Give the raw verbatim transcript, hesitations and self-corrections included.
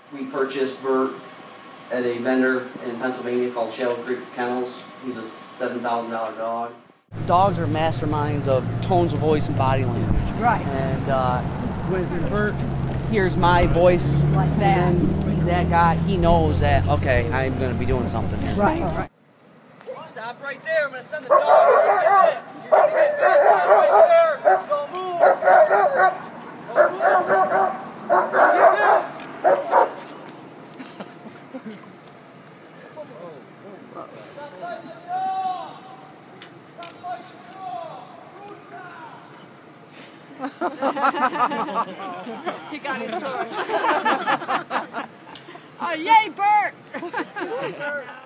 we purchased Bert at a vendor in Pennsylvania called Shell Creek Kennels. He's a seven thousand dollar dog. Dogs are masterminds of tones of voice and body language. Right. And uh, when, when Bert hears my voice like that, and sees that guy, he knows that, okay, I'm going to be doing something here. Right. Right. Stop right there. I'm going to send the dog. You're going to get this. Stop right there. Don't move. Don't move. He got his toy. Oh, yay, Bert!